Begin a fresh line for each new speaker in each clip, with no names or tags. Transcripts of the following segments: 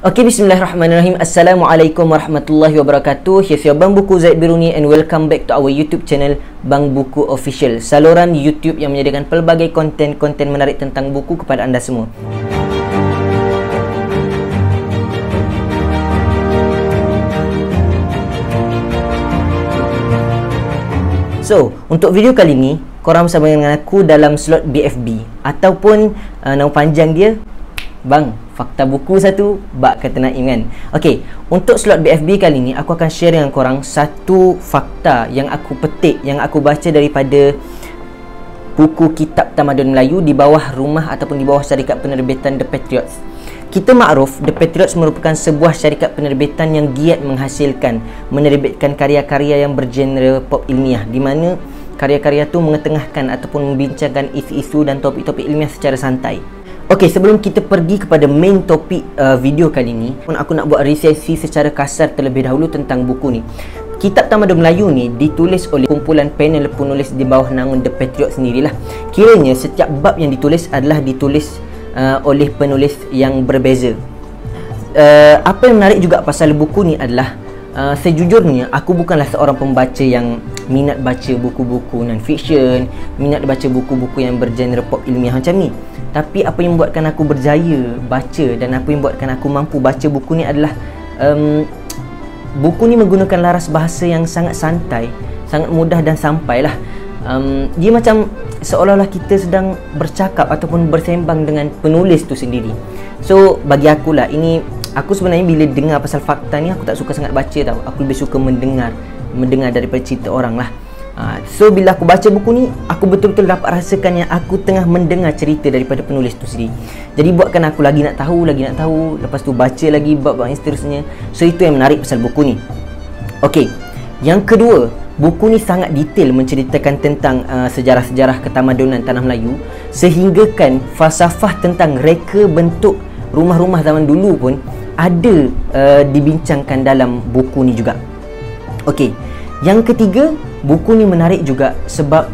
Okey, bismillahirrahmanirrahim. Assalamualaikum warahmatullahi wabarakatuh. Saya Bang Buku Zaid Biruni and welcome back to our YouTube channel Bang Buku Official, saluran YouTube yang menyediakan pelbagai konten-konten menarik tentang buku kepada anda semua. So, untuk video kali ni, korang bersama dengan aku dalam slot BFB ataupun nama panjang dia Bang, fakta buku satu, bak kata Naim kan. Okey, untuk slot BFB kali ni aku akan share dengan korang satu fakta yang aku petik, yang aku baca daripada buku Kitab Tamadun Melayu di bawah rumah ataupun di bawah syarikat penerbitan The Patriots. Kita makruf, The Patriots merupakan sebuah syarikat penerbitan yang giat menghasilkan, menerbitkan karya-karya yang bergenre pop ilmiah, di mana karya-karya tu mengetengahkan ataupun membincangkan isu-isu dan topik-topik ilmiah secara santai. Okey, sebelum kita pergi kepada main topik video kali ni, aku nak buat resesi secara kasar terlebih dahulu tentang buku ni. Kitab Tamadun Melayu ni ditulis oleh kumpulan panel penulis di bawah naungan The Patriots sendirilah. Kiranya setiap bab yang ditulis adalah ditulis oleh penulis yang berbeza. Apa yang menarik juga pasal buku ni adalah sejujurnya aku bukanlah seorang pembaca yang minat baca buku-buku non-fiction, minat baca buku-buku yang bergenre pop ilmiah macam ni. Tapi apa yang membuatkan aku berjaya baca dan apa yang membuatkan aku mampu baca buku ni adalah buku ni menggunakan laras bahasa yang sangat santai, sangat mudah dan sampai lah. Dia macam seolah-olah kita sedang bercakap ataupun bersembang dengan penulis tu sendiri. So bagi akulah, ini aku sebenarnya bila dengar pasal fakta ni aku tak suka sangat baca tau. Aku lebih suka mendengar daripada cerita orang lah. So bila aku baca buku ni, aku betul-betul dapat rasakan yang aku tengah mendengar cerita daripada penulis tu sendiri. Jadi buatkan aku lagi nak tahu, lepas tu baca lagi bab-bab yang seterusnya. So itu yang menarik pasal buku ni. Okey, yang kedua, buku ni sangat detail menceritakan tentang sejarah-sejarah ketamadunan Tanah Melayu, sehinggakan falsafah tentang reka bentuk rumah-rumah zaman dulu pun ada dibincangkan dalam buku ni juga. Okey, yang ketiga, buku ni menarik juga sebab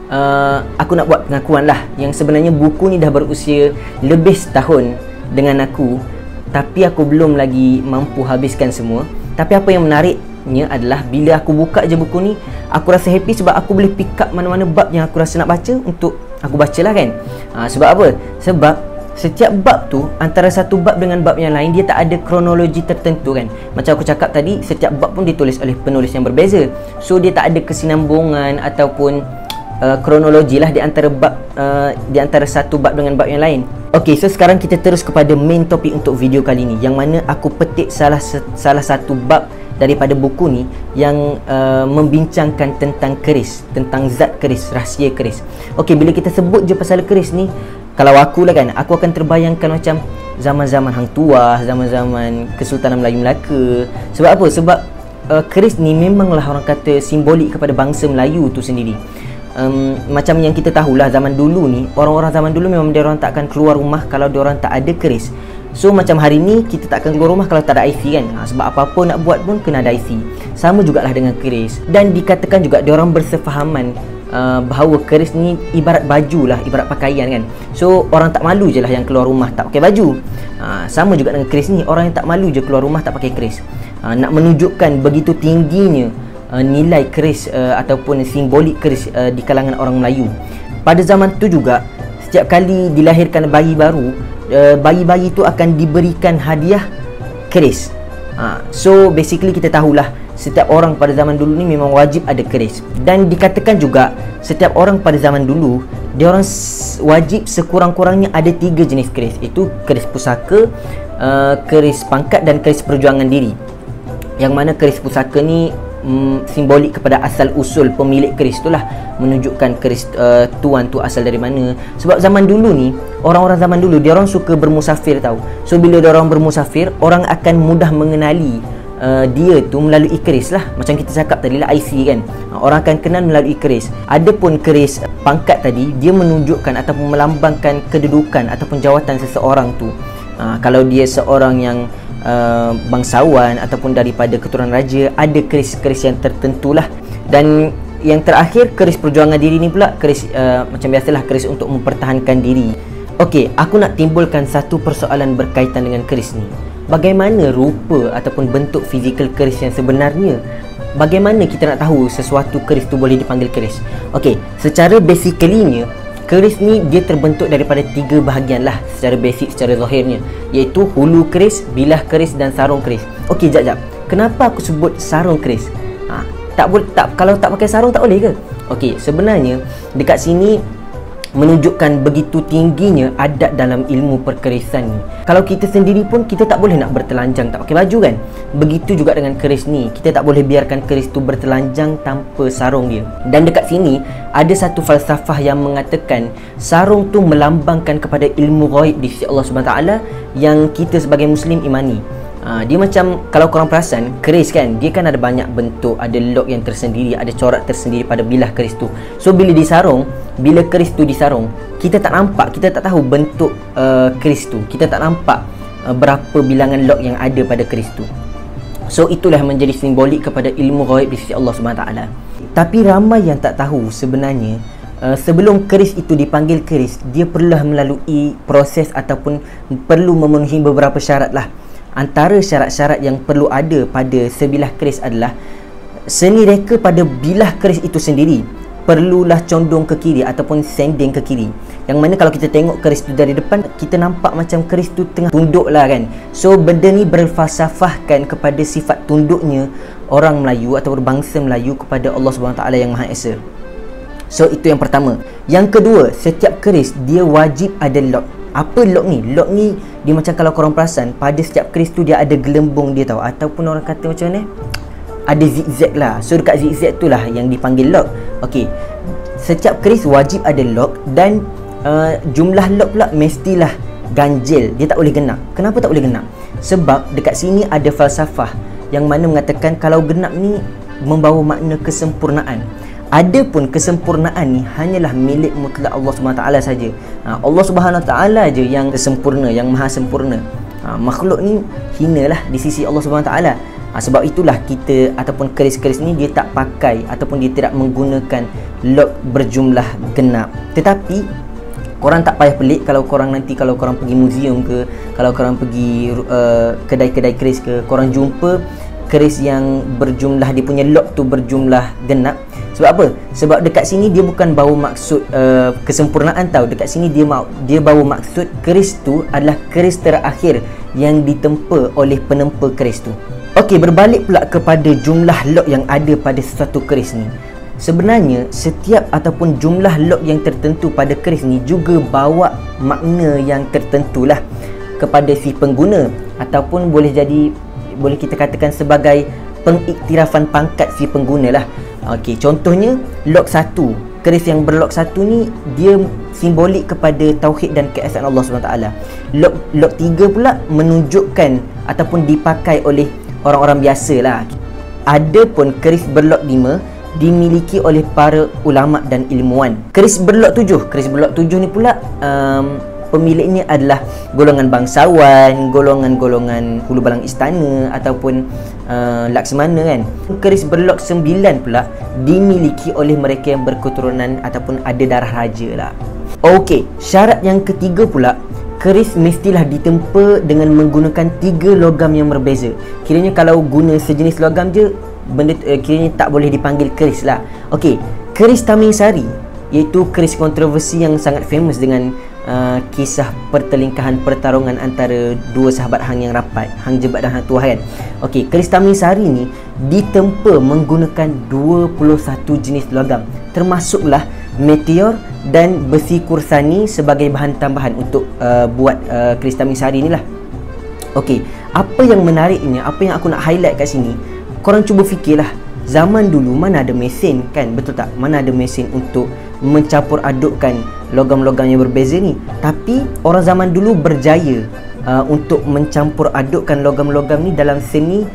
aku nak buat pengakuan lah, yang sebenarnya buku ni dah berusia lebih setahun dengan aku, tapi aku belum lagi mampu habiskan semua. Tapi apa yang menariknya adalah bila aku buka je buku ni, aku rasa happy sebab aku boleh pick up mana-mana bab yang aku rasa nak baca untuk aku bacalah kan. Sebab apa? Sebab setiap bab tu, antara satu bab dengan bab yang lain, dia tak ada kronologi tertentu kan. Macam aku cakap tadi, setiap bab pun ditulis oleh penulis yang berbeza. So dia tak ada kesinambungan ataupun kronologi lah di antara bab, di antara satu bab dengan bab yang lain. Okey, so sekarang kita terus kepada main topik untuk video kali ni, yang mana aku petik salah satu bab daripada buku ni yang membincangkan tentang keris, tentang zat keris, rahsia keris. Okey, bila kita sebut je pasal keris ni, kalau aku lah kan, aku akan terbayangkan macam zaman-zaman Hang Tuah, zaman-zaman Kesultanan Melayu Melaka. Sebab apa? Sebab keris ni memanglah orang kata simbolik kepada bangsa Melayu tu sendiri. Macam yang kita tahulah, zaman dulu ni, orang-orang zaman dulu memang diorang tak akan keluar rumah kalau diorang tak ada keris. So macam hari ni kita tak akan keluar rumah kalau tak ada IC kan. Sebab apa-apa nak buat pun kena ada IC. Sama jugalah dengan keris. Dan dikatakan juga diorang bersefahaman bahawa keris ni ibarat baju lah, ibarat pakaian kan. So orang tak malu je lah yang keluar rumah tak pakai baju. Sama juga dengan keris ni, orang yang tak malu je keluar rumah tak pakai keris. Nak menunjukkan begitu tingginya nilai keris ataupun simbolik keris di kalangan orang Melayu. Pada zaman tu juga, setiap kali dilahirkan bayi baru, bayi-bayi tu akan diberikan hadiah keris. So basically kita tahulah, setiap orang pada zaman dulu ni memang wajib ada keris. Dan dikatakan juga setiap orang pada zaman dulu, dia orang wajib sekurang-kurangnya ada 3 jenis keris, iaitu keris pusaka, keris pangkat dan keris perjuangan diri. Yang mana keris pusaka ni simbolik kepada asal usul pemilik keris tu lah, menunjukkan keris tuan tu asal dari mana. Sebab zaman dulu ni, orang-orang zaman dulu dia orang suka bermusafir tau. So bila dia orang bermusafir, orang akan mudah mengenali dia tu melalui keris lah. Macam kita cakap tadi lah, IC kan. Orang akan kenal melalui keris. Adapun keris pangkat tadi, dia menunjukkan ataupun melambangkan kedudukan ataupun jawatan seseorang tu. Kalau dia seorang yang bangsawan ataupun daripada keturunan raja, ada keris-keris yang tertentu lah. Dan yang terakhir, keris perjuangan diri ni pula, keris macam biasalah, keris untuk mempertahankan diri. Okey, aku nak timbulkan satu persoalan berkaitan dengan keris ni. bagaimana rupa ataupun bentuk fizikal keris yang sebenarnya? Bagaimana kita nak tahu sesuatu keris tu boleh dipanggil keris? Okey, secara basically-nya, keris ni dia terbentuk daripada 3 bahagian lah secara basic, secara zahirnya, iaitu hulu keris, bilah keris dan sarung keris. Okey, jap. Kenapa aku sebut sarung keris? Kalau tak pakai sarung tak boleh ke? Okey, sebenarnya dekat sini menunjukkan begitu tingginya adat dalam ilmu perkerisan ni. Kalau kita sendiri pun kita tak boleh nak bertelanjang tak pakai baju kan. Begitu juga dengan keris ni, kita tak boleh biarkan keris tu bertelanjang tanpa sarung dia. Dan dekat sini ada satu falsafah yang mengatakan sarung tu melambangkan kepada ilmu ghaib di sisi Allah SWT yang kita sebagai Muslim imani. Dia macam, kalau korang perasan, keris kan, dia kan ada banyak bentuk, ada lock yang tersendiri, ada corak tersendiri pada bilah keris tu. So bila disarung, bila keris tu disarung, kita tak nampak, kita tak tahu bentuk keris tu, kita tak nampak berapa bilangan lock yang ada pada keris tu. So itulah menjadi simbolik kepada ilmu ghaib di sisi Allah SWT. Tapi ramai yang tak tahu sebenarnya sebelum keris itu dipanggil keris, dia perlulah melalui proses ataupun perlu memenuhi beberapa syarat lah. Antara syarat-syarat yang perlu ada pada sebilah keris adalah seni reka pada bilah keris itu sendiri perlulah condong ke kiri ataupun sending ke kiri. Yang mana kalau kita tengok keris tu dari depan, kita nampak macam keris tu tengah tunduk lah kan. So benda ni berfalsafahkan kepada sifat tunduknya orang Melayu atau bangsa Melayu kepada Allah SWT yang Maha Esa. So itu yang pertama. Yang kedua, setiap keris dia wajib ada lock. Apa lock ni? Lock ni dia macam, kalau korang perasan, pada setiap keris tu dia ada gelembung dia tau, ataupun orang kata macam mana, ada zigzag lah. So dekat zigzag tu lah yang dipanggil lock. Okey, setiap keris wajib ada lock dan jumlah lock pula mestilah ganjil, dia tak boleh genap. Kenapa tak boleh genap? Sebab dekat sini ada falsafah yang mana mengatakan kalau genap ni membawa makna kesempurnaan. Adapun kesempurnaan ni hanyalah milik mutlak Allah SWT saja. Allah SWT je yang sempurna, yang maha sempurna. Makhluk ni hinalah di sisi Allah SWT. Sebab itulah kita ataupun keris-keris ni dia tak pakai ataupun dia tidak menggunakan lock berjumlah genap. Tetapi korang tak payah pelik kalau korang nanti, kalau korang pergi muzium ke, kalau korang pergi kedai-kedai keris ke, korang jumpa keris yang berjumlah, dia punya lock tu berjumlah genap. Sebab apa? Sebab dekat sini dia bukan bawa maksud kesempurnaan tau. Dekat sini dia bawa maksud keris tu adalah keris terakhir yang ditempa oleh penempa keris tu. Okey, berbalik pula kepada jumlah lock yang ada pada sesuatu keris ni. Sebenarnya setiap ataupun jumlah lock yang tertentu pada keris ni juga bawa makna yang tertentulah kepada si pengguna, ataupun boleh kita katakan sebagai pengiktirafan pangkat si pengguna lah. Okey, contohnya lock 1, keris yang berlock 1 ni dia simbolik kepada tauhid dan keesaan Allah SWT. Lock 3 pula menunjukkan ataupun dipakai oleh orang-orang biasa lah. Adapun keris berlock 5 dimiliki oleh para ulama dan ilmuwan. Keris berlock 7 ni pula pemiliknya adalah golongan bangsawan, golongan hulu balang istana ataupun laksamana kan. Keris berlock 9 pula dimiliki oleh mereka yang berketurunan ataupun ada darah raja lah. Okey, syarat yang ketiga pula, keris mestilah ditempa dengan menggunakan 3 logam yang berbeza. Kiranya kalau guna sejenis logam je, benda kiranya tak boleh dipanggil keris lah. Okey, keris Taming Sari iaitu keris kontroversi yang sangat famous dengan kisah pertelingkahan pertarungan antara dua sahabat hang yang rapat, Hang Jebat dan Hang Tuah kan. Okey, keris Taming Sari ni ditempa menggunakan 21 jenis logam, termasuklah meteor dan besi kursani sebagai bahan tambahan untuk buat keris Taming Sari ni lah. Okey, apa yang menariknya, apa yang aku nak highlight kat sini, korang cuba fikirlah, zaman dulu mana ada mesin kan, betul tak? Mana ada mesin untuk mencampur adukkan logam-logam yang berbeza ni. Tapi orang zaman dulu berjaya untuk mencampur adukkan logam-logam ni dalam seni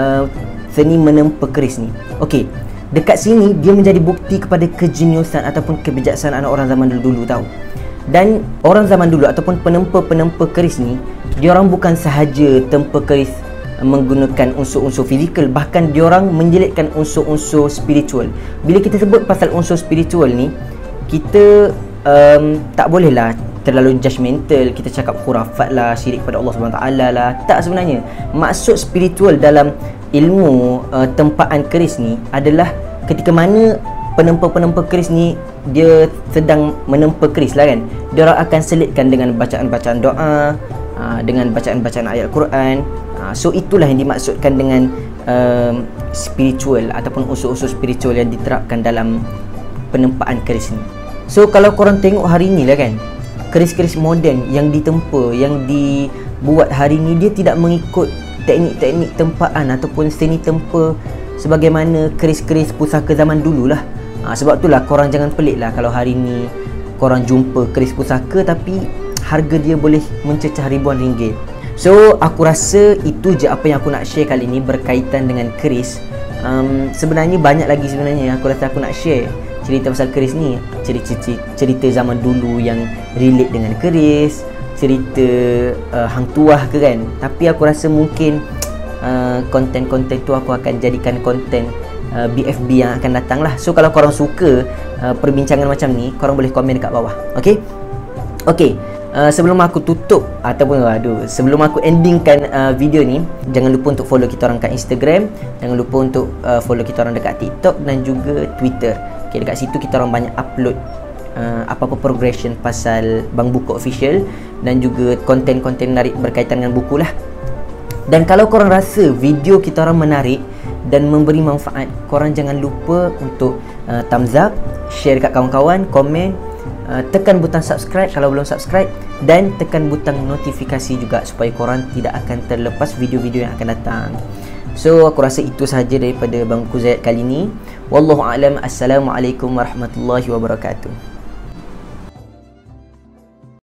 menempa keris ni. Okey, dekat sini dia menjadi bukti kepada kejeniusan ataupun kebijaksanaan orang zaman dulu tau. Dan orang zaman dulu ataupun penempa-penempa keris ni, diorang bukan sahaja tempa keris menggunakan unsur-unsur fizikal, bahkan diorang menyelitkan unsur-unsur spiritual. Bila kita sebut pasal unsur spiritual ni, kita tak bolehlah terlalu judgemental, kita cakap khurafat lah, syirik pada Allah SWT lah. Tak, sebenarnya maksud spiritual dalam ilmu tempaan keris ni adalah ketika mana penempa-penempa keris ni dia sedang menempa keris lah kan, dia orang akan selitkan dengan bacaan-bacaan doa, dengan bacaan-bacaan ayat Quran. So itulah yang dimaksudkan dengan spiritual ataupun unsur-unsur spiritual yang diterapkan dalam penempaan keris ni. So kalau korang tengok hari ni lah kan, keris-keris moden yang ditempa, yang dibuat hari ni, dia tidak mengikut teknik-teknik tempaan ataupun seni tempa sebagaimana keris-keris pusaka zaman dulu lah. Sebab itulah korang jangan pelik lah kalau hari ni korang jumpa keris pusaka tapi harga dia boleh mencecah ribuan ringgit. So aku rasa itu je apa yang aku nak share kali ni berkaitan dengan keris. Sebenarnya banyak lagi sebenarnya yang aku rasa aku nak share cerita pasal keris ni, cerita zaman dulu yang relate dengan keris, cerita hang tuah ke kan. Tapi aku rasa mungkin konten-konten tu aku akan jadikan konten BFB yang akan datang lah. So kalau korang suka perbincangan macam ni, korang boleh komen dekat bawah. Okay, sebelum aku tutup ataupun sebelum aku endingkan video ni, jangan lupa untuk follow kita orang kat Instagram, jangan lupa untuk follow kita orang dekat TikTok dan juga Twitter. Okay, dekat situ kita orang banyak upload apa-apa progression pasal Bang Buku Official dan juga konten-konten menarik berkaitan dengan buku lah. Dan kalau korang rasa video kita orang menarik dan memberi manfaat, korang jangan lupa untuk thumbs up, share dekat kawan-kawan, komen, tekan butang subscribe kalau belum subscribe, dan tekan butang notifikasi juga supaya korang tidak akan terlepas video-video yang akan datang. So aku rasa itu sahaja daripada Bang Buku Zaid kali ni. Wallahu a'lam. Assalamualaikum warahmatullahi wabarakatuh.